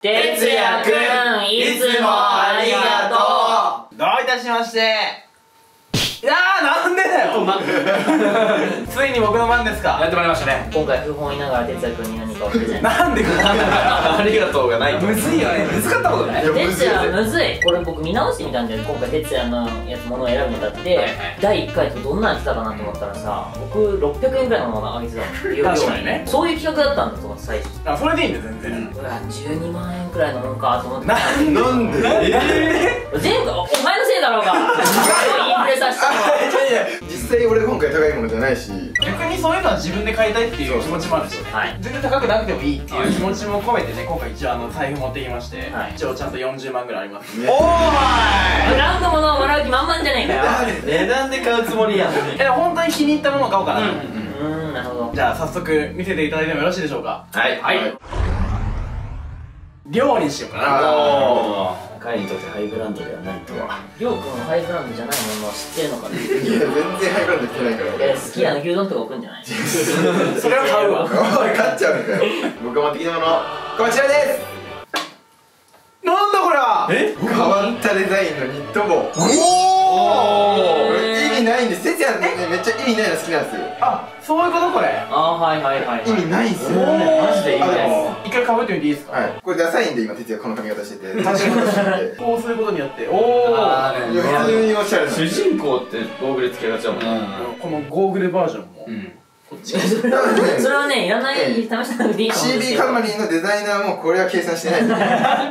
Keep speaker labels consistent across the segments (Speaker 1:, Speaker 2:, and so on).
Speaker 1: 哲也くん、いつもありがとう。
Speaker 2: どういたしまして。いやー、なんでだよついに僕の番ですか。
Speaker 3: やってまいりましたね。
Speaker 1: 今回、不本意ながら哲也くんに何かをプレゼント。
Speaker 2: なんでか
Speaker 3: ありがとうがない。むずいよね。難かったことない。
Speaker 1: 哲也むずい。これ僕見直してみたんで、今回哲也のやつ、ものを選ぶにあたって、第1回とどんなやつだかなと思ったらさ、僕600円くらいのものあげてたの。
Speaker 2: 確かにね。
Speaker 1: そういう企画だったんだと思って、最初。
Speaker 2: あ、それでいいんだよ、全然。
Speaker 1: うわ、12万円くらいのもんかと思って。
Speaker 2: なんで
Speaker 1: 全部、お前のせいだろうが。インフレさせたの。
Speaker 4: 実際俺今回高いものじゃないし、
Speaker 2: 逆にそういうのは自分で買いたいっていう気持ちもあるんですよね。全然高くなくてもいいっていう気持ちも込めてね、今回一応財布持ってきまして、一応ちゃんと40万ぐらいあります。おーい、
Speaker 1: ブランド物をもらう気満々じゃねえかよ。
Speaker 3: 値段で買うつもりやん。
Speaker 2: 本当に気に入ったものを買おうかなと。
Speaker 1: なるほど。
Speaker 2: じゃあ早速見せていただいてもよろしいでしょうか。
Speaker 3: はいはい。
Speaker 2: 量にしようかな。
Speaker 3: 彼にとってハイブランドではないとは。
Speaker 1: りょうくんはハイブランドじゃないものを知ってるのかね。
Speaker 4: いや全然ハイブランド着てないから。
Speaker 1: 好きな牛丼とか置くんじゃない？
Speaker 2: それは買うわ。
Speaker 4: おい買っちゃうんかよ。僕が持ってきたものこちらです。
Speaker 2: なんだこれは。
Speaker 4: 変わったデザインのニット帽。
Speaker 2: おお。
Speaker 4: 意味ないんです。哲也ねめっちゃ意味ないの好きなんですよ。
Speaker 2: あ、そういうことこれ。
Speaker 1: はいはいはい。
Speaker 4: 意味ないんすよ。
Speaker 2: マジでいいです。一回被ってみていいですか。
Speaker 4: はい。これダサいんで今哲也この髪型してて。確かに。
Speaker 2: こうすることによって、おお。
Speaker 4: 普通におしゃれ。
Speaker 3: 主人公ってゴーグルつけがちだもんね。
Speaker 2: このゴーグルバージョンも。こっち。それ
Speaker 1: はね、いらない試さなくていいかも。
Speaker 4: CB カンパニーのデザイナーもこれは計算してない。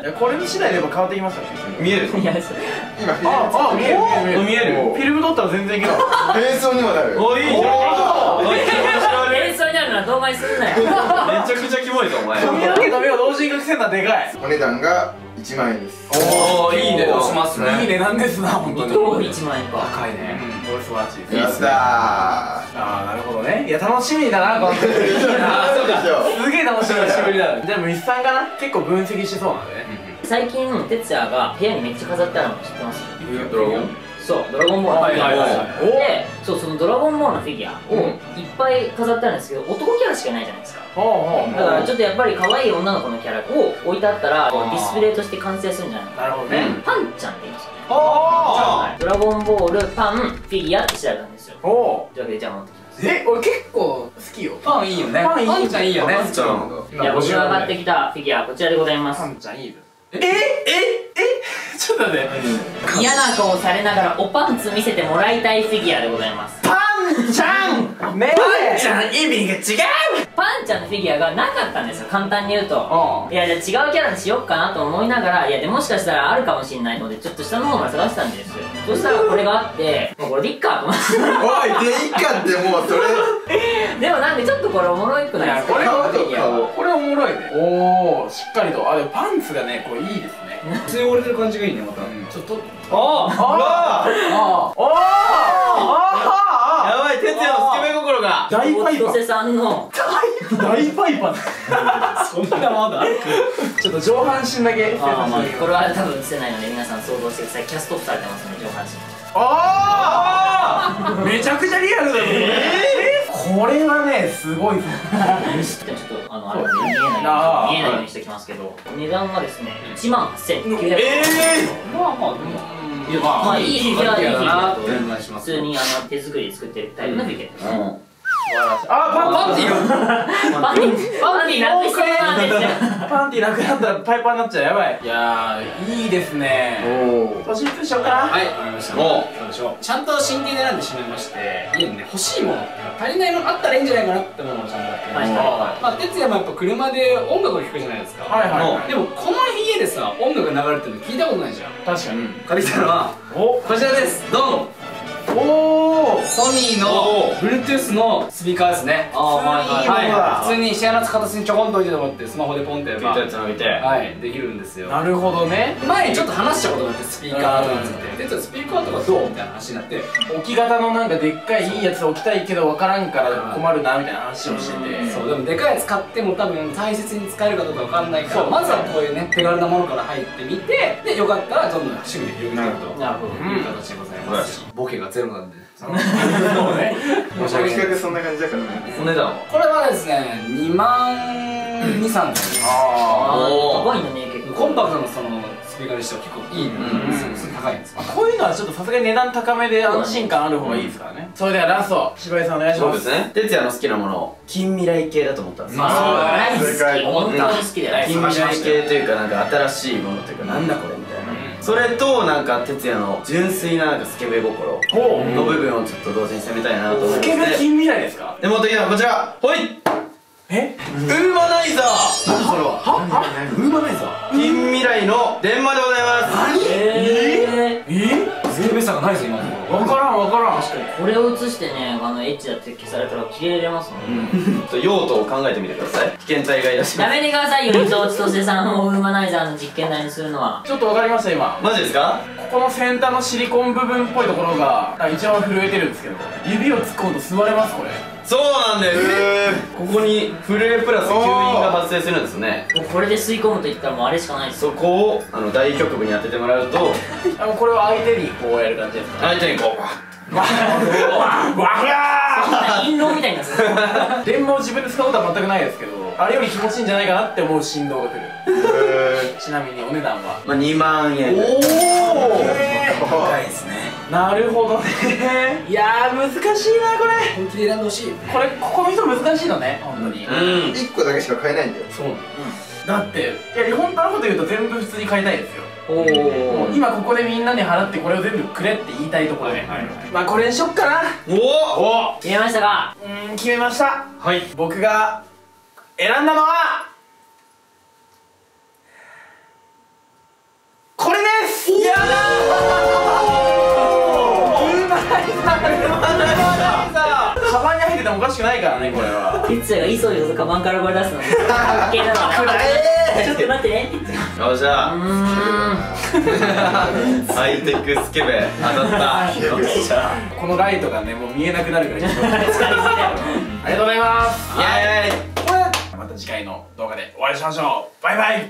Speaker 2: これに次第でやっぱ変わってきますよね。
Speaker 3: 見える。
Speaker 1: いや、
Speaker 4: 今
Speaker 2: 見える
Speaker 3: 見える。
Speaker 2: フィルム取ったら全然いける。
Speaker 4: 変装にもなる。
Speaker 3: お、いいじゃん。
Speaker 1: 演奏になるのは動画にすんなよ。
Speaker 3: めちゃくちゃキモいぞお前。
Speaker 2: 髪の毛と目を同時に隠せんのはでかい。
Speaker 4: お値段が1万円です。
Speaker 3: おお、いい値段しますね。
Speaker 2: いい値段ですな、本当に。
Speaker 1: 1万円か。
Speaker 3: 高いね。
Speaker 2: これ素晴らしいです。
Speaker 4: やったー。
Speaker 2: ああ、なるほどね。いや、楽しみだな、この時。
Speaker 4: そうでしょ。
Speaker 2: すげえ楽しみだ。久しぶりだ。じゃあ、ミスさんかな。結構分析しそうなんでね。
Speaker 1: 最近、哲也が部屋にめっちゃ飾ってあるの知ってます？
Speaker 3: ドラゴン？
Speaker 1: そう、ドラゴンボールのフィギュアで、そう、そのドラゴンボールのフィギュアをいっぱい飾ってあるんですけど、男キャラしかいないじゃないですか。だからちょっとやっぱり可愛い女の子のキャラを置いてあったらディスプレイとして完成するんじゃないかな。
Speaker 2: なるほどね。
Speaker 1: パンちゃんって言いますよね。ドラゴンボールパンフィギュアって調べたんですよ。というわけでじゃあ持ってきます。
Speaker 2: 俺結構好きよ。
Speaker 3: パンいいよね。
Speaker 2: パンちゃんいいよね。
Speaker 1: じゃあ僕が買ってきたフィギュアこちらでございます。
Speaker 2: パンちゃんいいよ。ちょっと待って。
Speaker 1: 嫌な顔されながらおパンツ見せてもらいたいフィギュアでございます。
Speaker 2: パンちゃんねえ。パンちゃん意味が違う。
Speaker 1: パンちゃんのフィギュアがなかったんですよ、簡単に言うと。いや、じゃあ違うキャラにしようかなと思いながら、いや、でもしかしたらあるかもしれないので、ちょっと下の方まで探したんですよ。そしたらこれがあって、もうこれでいっかと思って。
Speaker 4: おい、でいっかってもうそれ。
Speaker 1: でもなんでちょっとこれおもろいくないですか？
Speaker 2: これおもろいね。おお、しっかりと。でもパンツがね、これいいですね。
Speaker 3: 普通に折れてる感じがいいね、また。
Speaker 2: ちょっと。
Speaker 3: やばい、哲也のスケベ心が。
Speaker 2: 大パイパン。
Speaker 1: 瀬さんの
Speaker 2: 大パイパン。そんなまだ。ちょっと上半身だけ。
Speaker 1: これは多分映せないので皆さん想像してください。キャストオフされてますね、上半身。
Speaker 2: めちゃくちゃリアルだね。これはね、すごいぞ。
Speaker 1: ちょっとあれ見えないようにしておきますけど、値段がですね18900円。まあいいフィギュア、いいフィギュアと普通に手作りで作ってるタイプのフィギュアです。
Speaker 2: パンティー
Speaker 1: パンティーなくしそうなんですよ。
Speaker 2: パンティーなくなったらパイパンになっちゃう。やばい。いやー、いいですね。年一しようかな。
Speaker 3: はい、わかりました。もう、そうでしょう。ちゃんと真剣に選んでしまいまして、家にね、欲しいもの、足りないものあったらいいんじゃないかなって思うのをちゃんとやってました。まあ、哲也もやっぱ車で音楽を聴くじゃないですか。でも、この家でさ、音楽が流れてるの聞いたことないじゃん。
Speaker 2: 確かに。
Speaker 3: 借りたのは、こちらです。ドン。ソニーの Bluetooth のスピーカーですね。普通にシェアの形にちょこんと置いてもらってスマホでポンってやればできるんですよ。なるほどね。前にちょっと話したことがあって、スピーカーとかについて、でスピーカーとかどうみたいな話になって、
Speaker 2: 置き型のなんかでっかいいいやつ置きたいけど分からんから困るなみたいな話をしてて、
Speaker 3: そうでもでかいやつ買っても多分大切に使えるかどうか分かんないから、まずはこういうね手軽なものから入ってみて、でよかったらどんどん趣味で広げていくという形でございます。ボケがゼロなんで。
Speaker 2: そうね。
Speaker 4: もう企画そんな感じだからね。
Speaker 3: お値段はこれはですね2万2、3千円。
Speaker 1: 高いんだね、結構。
Speaker 3: コンパクトなそのスピーカーにしては結構いい高いんですよ。
Speaker 2: こういうのはちょっとさすがに値段高めで安心感ある方がいいですからね。それではラスト柴井さんお願いします。
Speaker 4: そうですね。哲也の好きなもの近未来系だと思ったんですよ。
Speaker 1: 大好き、本当に好きだよ。
Speaker 4: 近未来系というかなんか新しいものというかなんだこれみたいな。それとなんか哲也の純粋ななんかスケベ心の部分をちょっと同時に攻めたいなと思って。
Speaker 2: スケベ近未来ですか？
Speaker 4: で持ってきたのはこちら。ほい。
Speaker 2: え？
Speaker 4: ウーマナイザー。何それは？
Speaker 2: ウーマナイザー？
Speaker 4: 近未来の電話でございます。
Speaker 3: 何？スケベさがないですよ今のところ。
Speaker 2: 分からん分からん。
Speaker 1: 確かにこれを映してね、エッチだって消されたらキレれますもん。
Speaker 4: 用途を考えてみてください。危険体外だし。
Speaker 1: やめてくださいよ、伊藤千歳さんをウーマナイザーの実験台にするのは。
Speaker 2: ちょっと分かりました今。
Speaker 4: マジですか？
Speaker 2: ここの先端のシリコン部分っぽいところが一番震えてるんですけど、指を突っ込むと座れますこれ。
Speaker 4: そうなんです。ここに震えプラス吸引が発生するんですね。
Speaker 1: もうこれで吸い込むと言ったらもうあれしかないですよ。
Speaker 4: そこを大局部に当ててもらうと、
Speaker 2: これを相手にこうやる感じですか？
Speaker 4: 相手にこう
Speaker 2: わ
Speaker 1: 陰謀みたいになってる。
Speaker 2: 電話を自分で使うことは全くないですけど、あれより気持ちいいんじゃないかなって思う振動がくる。ちなみにお値段は
Speaker 4: 2万円。
Speaker 2: おお、
Speaker 4: 高いですね。
Speaker 2: なるほどね。いやー難しいなこれ。
Speaker 3: 本気で選んでほしい。
Speaker 2: これここの人難しいのね本当に。
Speaker 4: 1個だけしか買えないんだよ。
Speaker 2: そう。だっていや本当のこと言うと全部普通に買いたいですよ。今ここでみんなに払ってこれを全部くれって言いたいところで、まあこれにしよっかな。
Speaker 4: おお、
Speaker 1: 決めましたか？
Speaker 2: 決めました。
Speaker 3: はい。
Speaker 2: 僕が選んだのはこれです。やだー。カバンに入っててもおかしくないからねこれは。
Speaker 1: 哲也がいそいそカバンから声出すのかっけえだな。ちょっと待ってね。
Speaker 4: よっしゃ。ハイテクスケベ当たった。よっしゃ。
Speaker 2: このライトがねもう見えなくなるから。ありがとうございます。
Speaker 4: イエーイ。
Speaker 2: また次回の動画でお会いしましょう。バイバイ。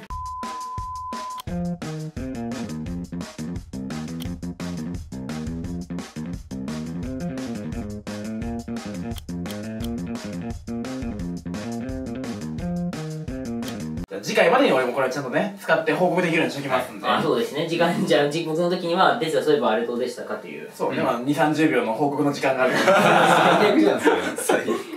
Speaker 2: 次回までに俺もこれちゃんとね使って報告できるようにしておきますんで。
Speaker 1: そうですね。時間じゃあ僕の時には哲也そういえばあれどうでしたかという。
Speaker 2: そうね、まあ2、30秒の報告の時間があるから。
Speaker 3: 最悪じゃないですか。